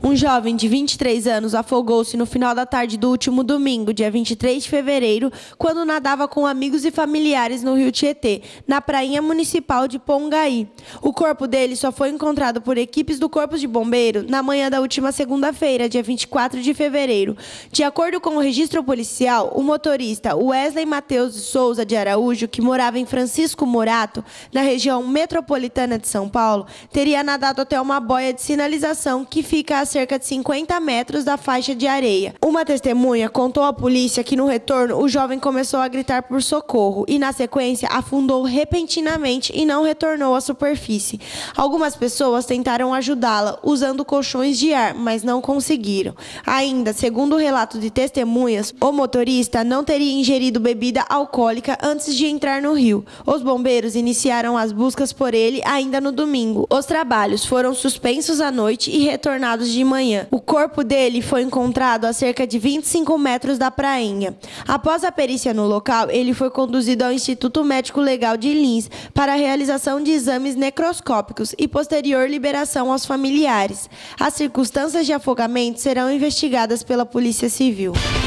Um jovem de 23 anos afogou-se no final da tarde do último domingo, dia 23 de fevereiro, quando nadava com amigos e familiares no Rio Tietê, na prainha municipal de Pongaí. O corpo dele só foi encontrado por equipes do Corpo de Bombeiro na manhã da última segunda-feira, dia 24 de fevereiro. De acordo com o registro policial, o motorista Wesley Matheus de Souza de Araújo, que morava em Francisco Morato, na região metropolitana de São Paulo, teria nadado até uma boia de sinalização que fica a cerca de 50 metros da faixa de areia. Uma testemunha contou à polícia que no retorno o jovem começou a gritar por socorro e na sequência afundou repentinamente e não retornou à superfície. Algumas pessoas tentaram ajudá-la usando colchões de ar, mas não conseguiram. Ainda, segundo o relato de testemunhas, o motorista não teria ingerido bebida alcoólica antes de entrar no rio. Os bombeiros iniciaram as buscas por ele ainda no domingo. Os trabalhos foram suspensos à noite e retornados de manhã. O corpo dele foi encontrado a cerca de 25 metros da prainha. Após a perícia no local, ele foi conduzido ao Instituto Médico Legal de Lins para a realização de exames necroscópicos e posterior liberação aos familiares. As circunstâncias de afogamento serão investigadas pela Polícia Civil.